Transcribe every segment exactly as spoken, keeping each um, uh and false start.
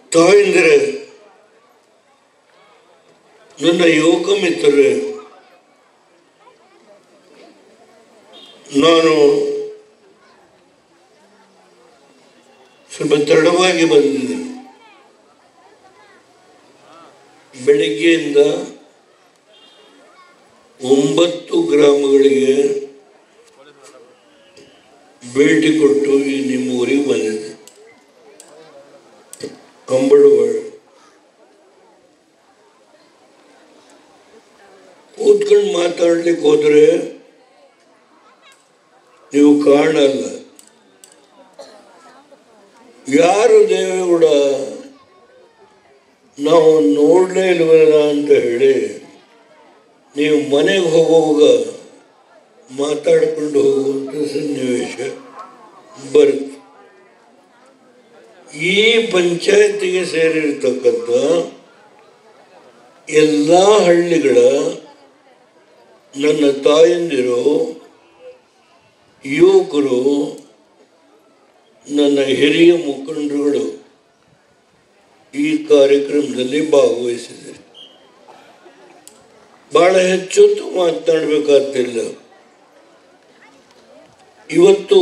ತಾಯಂದಿರೆ, ನನ್ನ ಯುವಕ ಮಿತ್ರರೇ, ನಾನು ಸ್ವಲ್ಪ ತಡವಾಗಿ ಬಂದಿದ್ದೇನೆ. ಬೆಳಿಗ್ಗೆಯಿಂದ ಒಂಬತ್ತು ಗ್ರಾಮಗಳಿಗೆ ಭೇಟಿ ಕೊಟ್ಟು ಈ ನಿಮ್ಮ ಊರಿಗೆ ಬಂದಿದ್ದೆ. ಕಂಬಳವಾಡ ಕೂತ್ಕೊಂಡು ಮಾತಾಡ್ಲಿಕ್ಕೆ ಹೋದ್ರೆ ನೀವು ಕಾರಣ ಅಲ್ಲ. ಯಾರು ದೇವೇಗೌಡ ನಾವು ನೋಡಲೇ ಇಲ್ವಲ್ಲ ಅಂತ ಹೇಳಿ ನೀವು ಮನೆಗೆ ಹೋಗುವಾಗ ಮಾತಾಡ್ಕೊಂಡು ಹೋಗುವಂಥ ಸನ್ನಿವೇಶ ಬರುತ್ತೆ. ಈ ಪಂಚಾಯತಿಗೆ ಸೇರಿರ್ತಕ್ಕಂಥ ಎಲ್ಲ ಹಳ್ಳಿಗಳ ನನ್ನ ತಾಯಂದಿರು, ಯುವಕರು, ನನ್ನ ಹಿರಿಯ ಮುಖಂಡರುಗಳು ಈ ಕಾರ್ಯಕ್ರಮದಲ್ಲಿ ಭಾಗವಹಿಸಿದ್ದಾರೆ. ಬಹಳ ಹೆಚ್ಚೊತ್ತು ಮಾತನಾಡಬೇಕಾಗ್ತಿಲ್ಲ. ಇವತ್ತು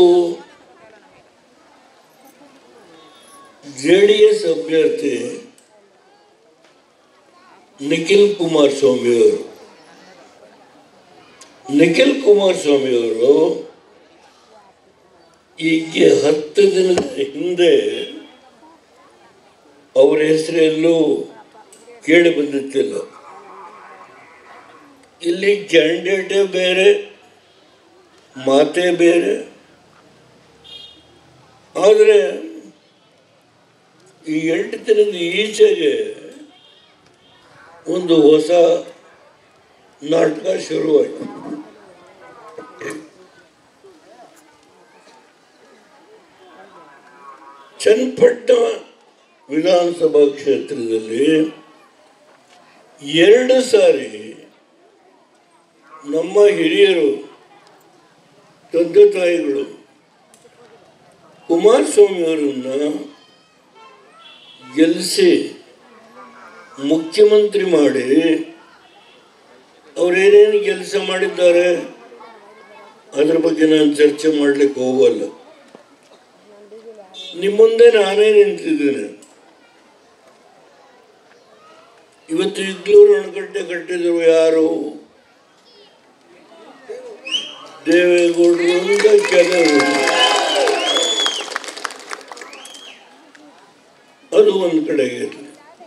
ಜೆ ಡಿ ಎಸ್ ಅಭ್ಯರ್ಥಿ ನಿಖಿಲ್ ಕುಮಾರಸ್ವಾಮಿಯವರು ನಿಖಿಲ್ ಕುಮಾರಸ್ವಾಮಿಯವರು ಈಗ ಹತ್ತು ದಿನದ ಹಿಂದೆ ಅವರ ಹೆಸರೆಲ್ಲೂ ಕೇಳಿ ಬಂದಿತ್ತಿಲ್ಲ. ಇಲ್ಲಿ ಕ್ಯಾಂಡಿಡೇಟೇ ಬೇರೆ, ಮಾತೇ ಬೇರೆ. ಆದರೆ ಈ ಎಂಟು ದಿನದ ಈಚೆಗೆ ಒಂದು ಹೊಸ ನಾಟಕ ಶುರುವಾಯಿತು. ಚನ್ನಪಟ್ಟಣ ವಿಧಾನಸಭಾ ಕ್ಷೇತ್ರದಲ್ಲಿ ಎರಡು ಸಾರಿ ನಮ್ಮ ಹಿರಿಯರು, ತಂದೆ ತಾಯಿಗಳು ಕುಮಾರಸ್ವಾಮಿಯವರನ್ನ ಗೆಲ್ಲಿಸಿ ಮುಖ್ಯಮಂತ್ರಿ ಮಾಡಿ ಅವರೇನೇನು ಕೆಲಸ ಮಾಡಿದ್ದಾರೆ ಅದ್ರ ಬಗ್ಗೆ ನಾನು ಚರ್ಚೆ ಮಾಡಲಿಕ್ಕೆ ಹೋಗಲ್ಲ. ನಿಮ್ಮ ಮುಂದೆ ನಾನೇ ನಿಂತಿದ್ದೇನೆ. ಇವತ್ತು ಇಗ್ಲೂರು ಅಣೆಕಟ್ಟೆ ಕಟ್ಟಿದ್ರು ಯಾರು? ದೇವೇಗೌಡರು ಅಂತ ಕೆಲವರು. ಅದು ಒಂದು ಕಡೆಗೆ ಇರಲಿ.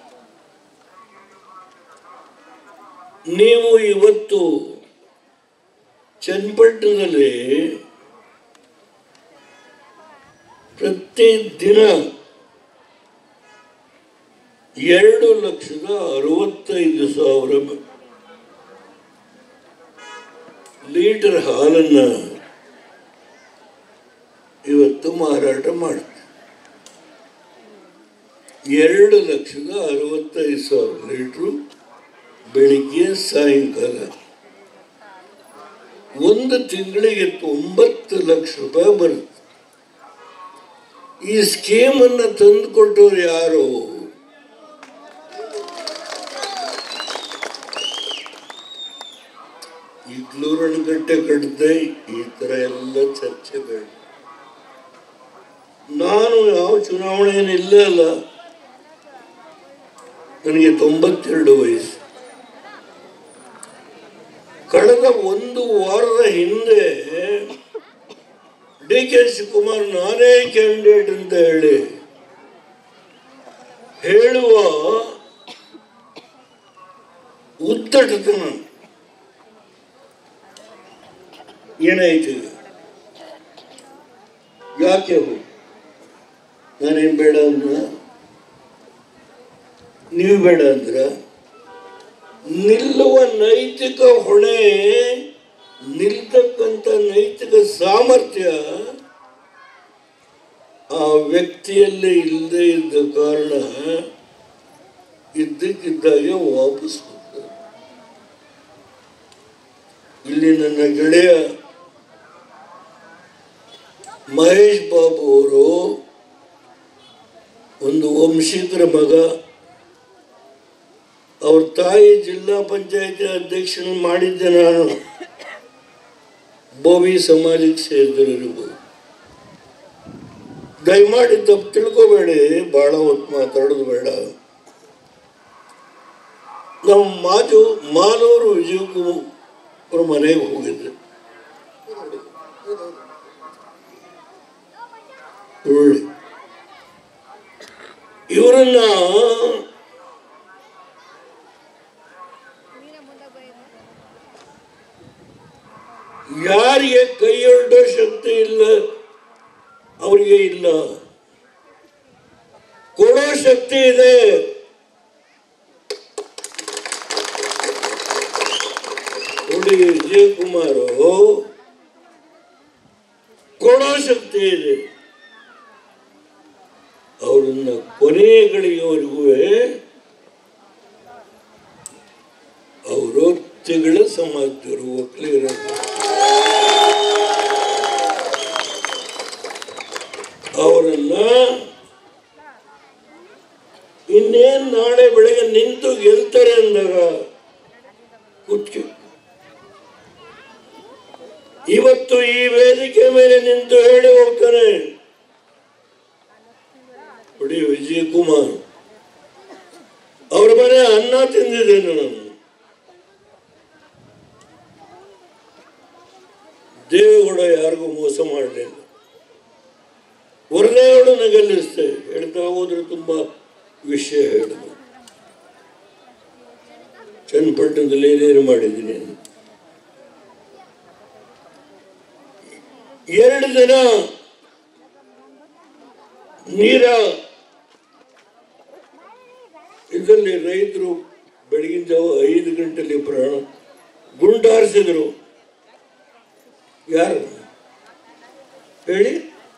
ನೀವು ಇವತ್ತು ಚನ್ನಪಟ್ಟಣದಲ್ಲಿ ಪ್ರತಿ ದಿನ ಎರಡು ಲಕ್ಷದ ಅರವತ್ತೈದು ಸಾವಿರ ಲೀಟರ್ ಹಾಲನ್ನು ಇವತ್ತು ಮಾರಾಟ ಮಾಡ್ತಾರೆ. ಎರಡು ಲಕ್ಷದ ಅರವತ್ತೈದು ಸಾವಿರ ಲೀಟ್ರು ಬೆಳಿಗ್ಗೆ ಸಾಯಂಕಾಲ. ಒಂದು ತಿಂಗಳಿಗೆ ಒಂಬತ್ತು ಲಕ್ಷ ರೂಪಾಯಿ ಬರುತ್ತೆ. ಈ ಸ್ಕೀಮನ್ನು ತಂದುಕೊಟ್ಟವ್ರು ಯಾರು? ಇಗ್ಲೂರು ಅಣೆಕಟ್ಟೆ ಕಟ್ಟದೆ ಈ ಥರ ಎಲ್ಲ ಚರ್ಚೆ ಬೇಡ. ನಾನು ಯಾವ ಚುನಾವಣೆಯನ್ನು ಇಲ್ಲೇ ಅಲ್ಲ. ನನಗೆ ತೊಂಬತ್ತೆರಡು ವಯಸ್ಸು. ಕಳೆದ ಒಂದು ವಾರದ ಹಿಂದೆ ಡಿ ಕೆ ಶಿವಕುಮಾರ್ ನಾನೇ ಕ್ಯಾಂಡಿಡೇಟ್ ಅಂತ ಹೇಳಿ ಹೇಳುವ ಉದ್ದಟತನ ಏನಾಯ್ತು? ಯಾಕೆ ಹೋಗಿ ನಾನೇನು ಬೇಡ ಅಂದ್ರ? ನೀವು ಬೇಡ ಅಂದ್ರ? ನಿಲ್ಲುವ ನೈತಿಕ ಹೊಣೆ, ನಿಲ್ತಕ್ಕಂಥ ನೈತಿಕ ಸಾಮರ್ಥ್ಯ ಆ ವ್ಯಕ್ತಿಯಲ್ಲೇ ಇಲ್ಲದೆ ಇದ್ದ ಕಾರಣ ಇದ್ದಕ್ಕಿದ್ದಾಗೆ ವಾಪಸ್ ಹೋಗ್ತಾರೆ. ಇಲ್ಲಿ ನನ್ನ ಗೆಳೆಯ ಮಹೇಶ್ ಬಾಬು ಅವರು ಒಂದು ವಂಶಿಕರ ಮಗ. ಅವ್ರ ತಾಯಿ ಜಿಲ್ಲಾ ಪಂಚಾಯತಿ ಅಧ್ಯಕ್ಷನ ಮಾಡಿದ್ದೆ ನಾನು. ಬೋವಿ ಸಮಾಜಕ್ಕೆ ಸೇರಿದವರಿಗೂ ದಯಮಾಡಿ ತಪ್ಪು ತಿಳ್ಕೋಬೇಡಿ, ಭಾಳ ಹೊತ್ತು ಮಾತಾಡೋದು ಬೇಡ. ನಮ್ಮ ಮಾತು ಮಾಲೂರು ವಿಜಯಕುಮಾರ್ ಅವ್ರ ಮನೆಗೆ ಹೋಗಿದ್ದೆ. ಒಳ್ಳೆ ಇವರನ್ನ ಯಾರಿಗೆ ಕೈಯೊಡ್ಡೋ ಶಕ್ತಿ ಇಲ್ಲ ಅವರಿಗೆ ಇಲ್ಲ, ಕೊಡೋ ಶಕ್ತಿ ಇದೆ. ನೋಡಿ, ವಿಜಯಕುಮಾರ್ ಕೊಡೋ ಶಕ್ತಿ ಇದೆ. ಅವರನ್ನ ಕೊನೆಗಳಿವರೆಗೂ ಅವರು ತಿಂಗಳ ಸಮಾಜದವರು ಒಕ್ಕಲಿಗರ ಅವರನ್ನ ಇನ್ನೇನ್ ನಾಳೆ ಬೆಳಗ್ಗೆ ನಿಂತು ಗೆಲ್ತಾರೆ ಅಂದಾಗ ಕುತ್ಕಿ ಇವತ್ತು ಈ ವೇದಿಕೆ ಮೇಲೆ ನಿಂತು ಹೇಳಿ ಹೋಗ್ತಾನೆ. ನೋಡಿ, ವಿಜಯಕುಮಾರ್ ಅವ್ರ ಮನೆ ಅನ್ನ ತಿಂದಿದ್ದೇನೆ ನಾನು. ದೇವೇಗೌಡ ಯಾರಿಗೂ ಮೋಸ ಮಾಡಲಿಲ್ಲ. ವರದೇಗೌಡನ ಗೆಲ್ಲಿಸ್ತೆ ಹೇಳ್ತಾ ಹೋದ್ರೆ ತುಂಬಾ ವಿಷಯ ಹೇಳಿದ್ರು. ಚನ್ನಪಟ್ಟಣದಲ್ಲಿ ಏನೇನು ಮಾಡಿದ್ದೀನಿ. ಎರಡು ದಿನ ನೀರ ಇದರಲ್ಲಿ ರೈತರು ಬೆಳಗಿನ ಜಾವ ಐದು ಗಂಟೆಯಲ್ಲಿ ಪ್ರಾಣ ಗುಂಡಾರಿಸಿದ್ರು. ಯಾರು ಹೇಳಿ?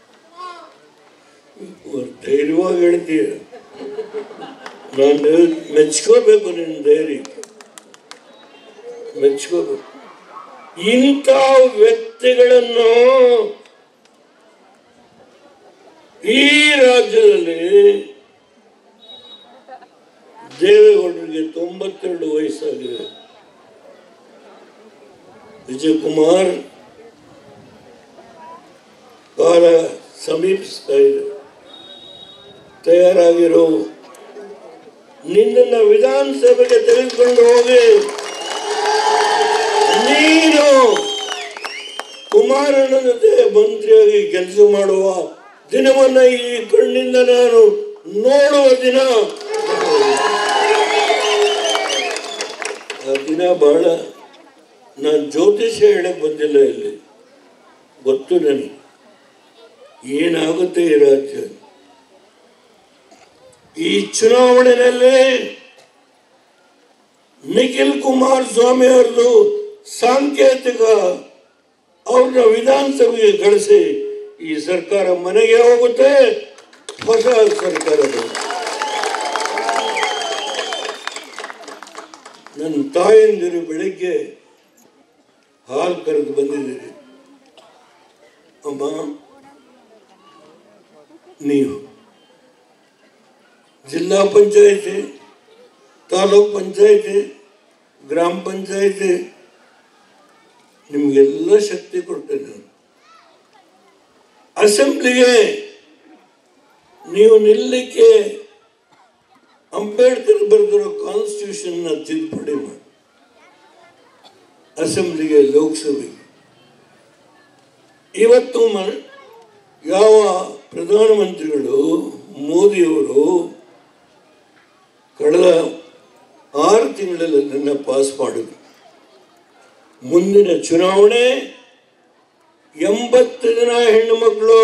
ಧೈರ್ಯವಾಗಿ ಹೇಳ್ತೀಯ, ನಾನು ಮೆಚ್ಕೋಬೇಕು, ನಿನ್ನ ಧೈರ್ಯ ಮೆಚ್ಕೋಬೇಕು. ಇಂಥ ವ್ಯಕ್ತಿಗಳನ್ನು ಈ ರಾಜ್ಯದಲ್ಲಿ ದೇವೇಗೌಡರಿಗೆ ತೊಂಬತ್ತೆರಡು ವಯಸ್ಸಾಗಿದೆ. ವಿಜಯಕುಮಾರ್ ಕಾಲ ಸಮೀಪಿಸ್ತಾ ಇದೆ. ತಯಾರಾಗಿರೋ, ನಿನ್ನನ್ನು ವಿಧಾನಸಭೆಗೆ ತೆಗೆದುಕೊಂಡು ಹೋಗಿ ನೀನು ಕುಮಾರನ ಜೊತೆ ಮಂತ್ರಿಯಾಗಿ ಕೆಲಸ ಮಾಡುವ ದಿನವನ್ನ ಈ ಕಣ್ಣಿಂದ ನಾನು ನೋಡುವ ದಿನ. ಆ ದಿನ ಬಹಳ, ನಾನು ಜ್ಯೋತಿಷ್ಯ ಹೇಳಕ್ ಬಂದಿಲ್ಲ, ಇಲ್ಲಿ ಗೊತ್ತು ನನಗೆ ಏನಾಗುತ್ತೆ ಈ ರಾಜ್ಯ. ಈ ಚುನಾವಣೆಯಲ್ಲಿ ನಿಖಿಲ್ ಕುಮಾರಸ್ವಾಮಿ ಅವರದು ಸಾಂಕೇತಿಕ, ಅವ್ರನ್ನ ವಿಧಾನಸಭೆಗೆ ಕಳಿಸಿ ಈ ಸರ್ಕಾರ ಮನೆಗೆ ಹೋಗುತ್ತೆ. ಹೊಸ ಸರ್ಕಾರ. ನನ್ನ ತಾಯಂದಿರು ಬೆಳಿಗ್ಗೆ ಹಾಲು ಕರೆದು ಬಂದಿದ್ದೀರಿ. ಅಮ್ಮ, ನೀವು ಜಿಲ್ಲಾ ಪಂಚಾಯತಿ, ತಾಲೂಕ್ ಪಂಚಾಯತಿ, ಗ್ರಾಮ ಪಂಚಾಯತಿ ನಿಮಗೆಲ್ಲ ಶಕ್ತಿ ಕೊಡ್ತೇನೆ. ಅಸೆಂಬ್ಲಿಗೆ ನೀವು ನಿಲ್ಲಕ್ಕೆ ಅಂಬೇಡ್ಕರ್ ಬರೆದಿರೋ ಕಾನ್ಸ್ಟಿಟ್ಯೂಷನ್ ನ ತಿದ್ದುಪಡಿ ಮಾಡಿ ಅಸೆಂಬ್ಲಿಗೆ, ಲೋಕಸಭೆಗೆ. ಇವತ್ತು ಯಾವ ಪ್ರಧಾನಮಂತ್ರಿಗಳು ಮೋದಿಯವರು ಕಳೆದ ಆರು ತಿಂಗಳಲ್ಲಿ ಅದನ್ನು ಪಾಸ್ ಮಾಡಿದ್ರು. ಮುಂದಿನ ಚುನಾವಣೆ ಎಂಬತ್ತು ಜನ ಹೆಣ್ಣು ಮಕ್ಕಳು,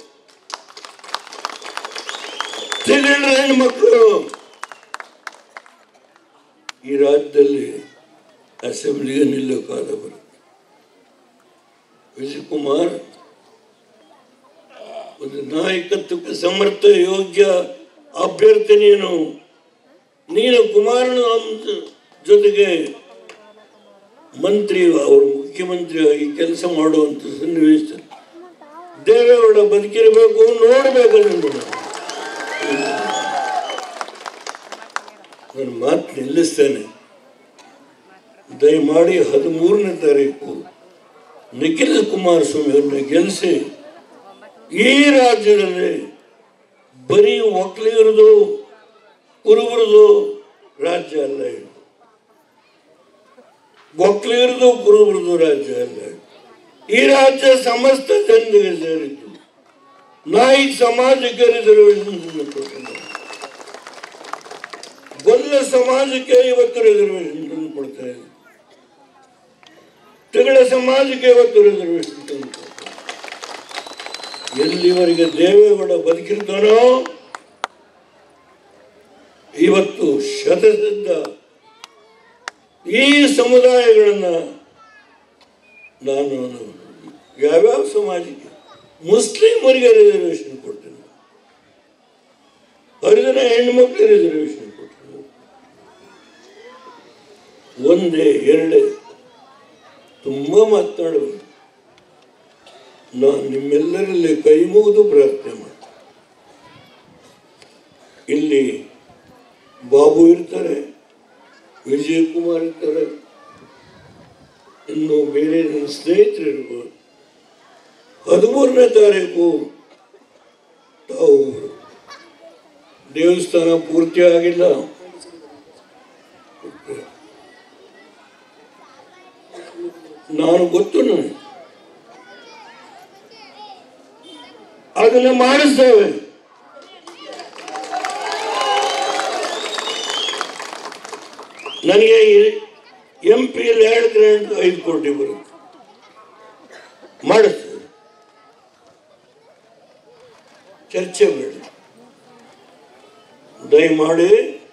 ತಿಂಗಳ ಹೆಣ್ಣು ಮಕ್ಕಳು ಈ ರಾಜ್ಯದಲ್ಲಿ ಅಸೆಂಬ್ಲಿಗೆ ನಿಲ್ಲೋಕಾದ ಬರುತ್ತೆ. ವಿಜಯಕುಮಾರ್ ಒಂದು ನಾಯಕತ್ವಕ್ಕೆ ಸಮರ್ಥ ಯೋಗ್ಯ ಅಭ್ಯರ್ಥಿ. ನೀನು ನೀನು ಕುಮಾರನ ಜೊತೆಗೆ ಮಂತ್ರಿ, ಅವರು ಮುಖ್ಯಮಂತ್ರಿಯಾಗಿ ಕೆಲಸ ಮಾಡುವಂತ ಸನ್ನಿವೇಶ ದೇವೇಗೌಡ ಬದುಕಿರಬೇಕು, ನೋಡಬೇಕು. ನನ್ನ ಮಾತು ನಿಲ್ಲಿಸ್ತೇನೆ. ದಯಮಾಡಿ ಹದಿಮೂರನೇ ತಾರೀಕು ನಿಖಿಲ್ ಕುಮಾರಸ್ವಾಮಿಯವ್ರನ್ನ ಗೆಲ್ಲಿಸಿ ಈ ರಾಜ್ಯದಲ್ಲಿ ಬರೀ ಒಕ್ಕಲಿಗರದು ಕುರುಬರದು ರಾಜ್ಯ ಅಲ್ಲ ಇದು. ಒಕ್ಕಲಿಗರದು ಕುರುಬರದು ರಾಜ್ಯ ಅಲ್ಲ. ಈ ರಾಜ್ಯ ಸಮಸ್ತ ಜನರಿಗೆ ಸೇರಿದ್ದು. ನಾಯಿಕ್ ಸಮಾಜಕ್ಕೆ ರಿಸರ್ವೇಶನ್ ಕೊಟ್ಟಿದ್ದಾರೆ. ಗೊಲ್ಲ ಸಮಾಜಕ್ಕೆ ಇವತ್ತು ರಿಸರ್ವೇಶನ್ ಕೊಡ್ತಾ ಇದೆ. ತಿಗಳ ಸಮಾಜಕ್ಕೆ ಇವತ್ತು ರಿಸರ್ವೇಶನ್ ತಂದು ಎಲ್ಲಿವರೆಗೆ ದೇವೇಗೌಡ ಬದುಕಿರ್ತಾನೋ ಇವತ್ತು ಶತಸಿದ್ಧ ಈ ಸಮುದಾಯಗಳನ್ನ ನಾನು ಯಾವ್ಯಾವ ಸಮಾಜಕ್ಕೆ ಮುಸ್ಲಿಮರಿಗೆ ರಿಸರ್ವೇಶನ್ ಕೊಡ್ತೇನೆ, ಹರಿಜನ ಹೆಣ್ಮಕ್ಳಿಗೆ ರಿಸರ್ವೇಶನ್ ಕೊಡ್ತೇನೆ. ಒಂದೇ ಎರಡೇ ತುಂಬ ಮಾತನಾಡಬೇಕು. ನಾನು ನಿಮ್ಮೆಲ್ಲರಲ್ಲಿ ಕೈ ಮುಗಿದು ಪ್ರಾರ್ಥನೆ ಮಾಡಿ. ಇಲ್ಲಿ ಬಾಬು ಇರ್ತಾರೆ, ವಿಜಯ್ ಕುಮಾರ್ ಇರ್ತಾರೆ, ಇನ್ನು ಬೇರೆ ನನ್ನ ಸ್ನೇಹಿತರು ಇರ್ಬೋದು. ಹದಿಮೂರನೇ ತಾರೀಕು ತಾವು ದೇವಸ್ಥಾನ ಪೂರ್ತಿ ಆಗಿಲ್ಲ, ನಾನು ಗೊತ್ತು, ನನಗೆ ಅದನ್ನ ಮಾಡಿಸ್ತೇವೆ. ನನಗೆ ಎಂ ಪಿ ಎರಡು ಗ್ರಾಂಟ್ ಐದು ಕೋಟಿ ಬರುತ್ತೆ, ಮಾಡಿಸ್ತೇವೆ. ಚರ್ಚೆ ಬೇಡ. ದಯಮಾಡಿ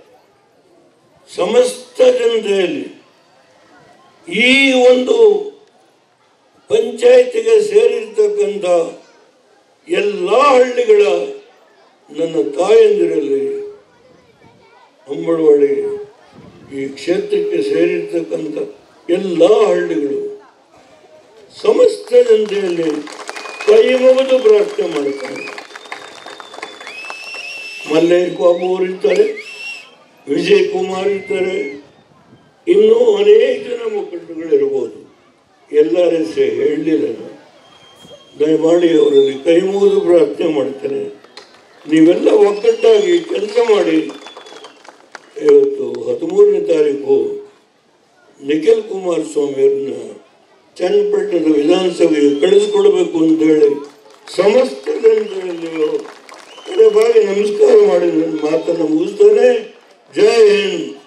ಸಮಸ್ತ ಜನತೆಯಲ್ಲಿ ಈ ಒಂದು ಪಂಚಾಯತಿಗೆ ಸೇರಿರ್ತಕ್ಕಂಥ ಎಲ್ಲ ಹಳ್ಳಿಗಳ ನನ್ನ ತಾಯಂದಿರಲ್ಲಿ ಅಂಬಳವಾಡಿ ಈ ಕ್ಷೇತ್ರಕ್ಕೆ ಸೇರಿರ್ತಕ್ಕಂಥ ಎಲ್ಲ ಹಳ್ಳಿಗಳು ಸಮಸ್ತ ಜನತೆಯಲ್ಲಿ ಕೈ ಮುಗಿದು ಪ್ರಾರ್ಥನೆ ಮಾಡುತ್ತಾರೆ. ಮಲ್ಲೇಶ್ ಬಾಬು ಅವರು ಇರ್ತಾರೆ, ವಿಜಯ್ ಕುಮಾರ್ ಇರ್ತಾರೆ, ಇನ್ನೂ ಅನೇಕ ಜನ ಮುಖಂಡಗಳಿರ್ಬೋದು. ಎಲ್ಲರ ಹೆಸರು ಹೇಳಲಿಲ್ಲ. ದಯಮಾಡಿ ಅವರಲ್ಲಿ ಕೈ ಮುಗಿದು ಪ್ರಾರ್ಥನೆ ಮಾಡ್ತೇನೆ. ನೀವೆಲ್ಲ ಒಗ್ಗಟ್ಟಾಗಿ ಕೆಲಸ ಮಾಡಿ ಇವತ್ತು ಹದಿಮೂರನೇ ತಾರೀಕು ನಿಖಿಲ್ ಕುಮಾರಸ್ವಾಮಿಯವ್ರನ್ನ ಚನ್ನಪಟ್ಟಣದ ವಿಧಾನಸಭೆಗೆ ಕಳಿಸ್ಕೊಡ್ಬೇಕು ಅಂತೇಳಿ ಸಮಸ್ತ ಜನತೆಯಲ್ಲಿಯೂ ಬಾಗಿ ನಮಸ್ಕಾರ ಮಾಡಿ ನನ್ನ ಮಾತನ್ನು ಮುಗಿಸ್ತೇನೆ. ಜೈ ಹಿಂದ್.